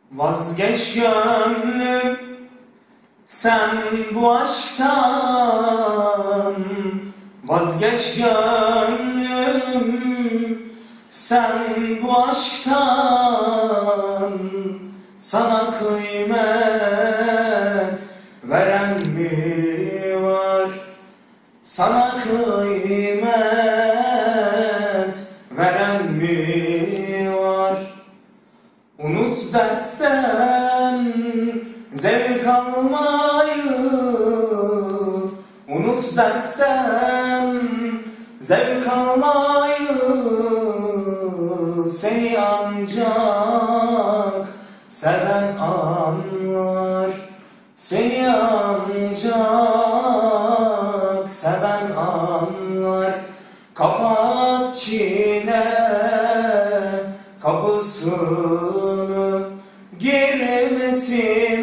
Vazgeç gönlüm sen bu aşktan, vazgeç gönlüm sen bu aşktan. Sana kıymet veren mi var? Sana kıymet veren mi var? Unut dersen zevk almayı, unut dersen zevk almayı. Seni ancak seven anlar, seni ancak seven anlar. Kapat çile kapısını, girmesin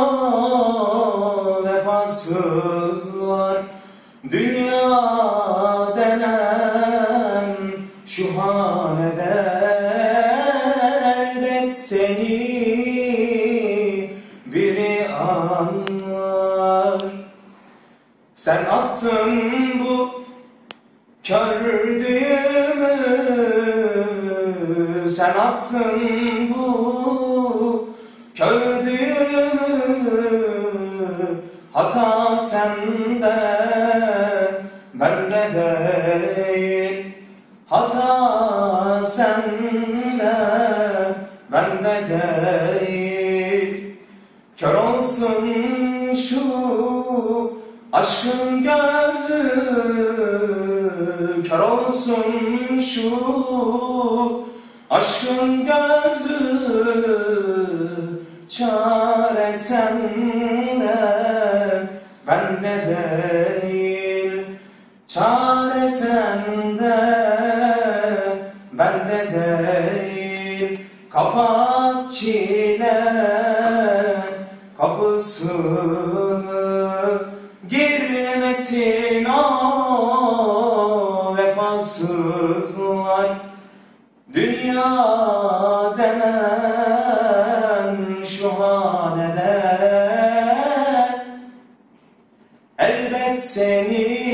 o vefasızlar. Dünya denen şu hanede elbet seni biri anlar. Sen attın bu kör düğümü, sen attın bu kör düğümü. Hata sende, bende değil. Hata sende, bende değil. Kör olsun şu aşkın gözü, kör olsun şu aşkın gözü. Çare sende, bende değil. Çare sende, bende değil. Kapat çile kapısını, girmesin o vefasızlar. Dünya denen şu hanede elbet seni